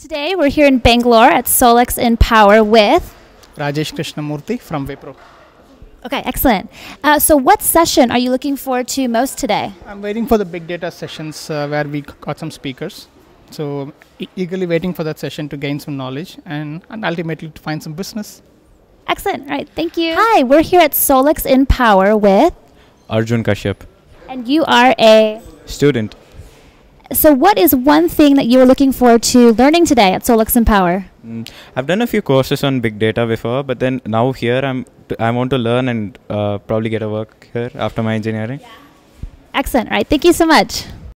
Today we're here in Bangalore at Solex in Power with Rajesh Krishnamurthy from Wipro. Okay, excellent. So what session are you looking forward to most today? I'm waiting for the big data sessions where we got some speakers. So eagerly waiting for that session to gain some knowledge and ultimately to find some business. Excellent. All right, thank you. Hi, we're here at Solex in Power with Arjun Kashyap. and you are a Student. So what is one thing that you were looking forward to learning today at Solex in Power? I've done a few courses on big data before, but then now here I want to learn and probably get a work here after my engineering. Excellent. All right, thank you so much.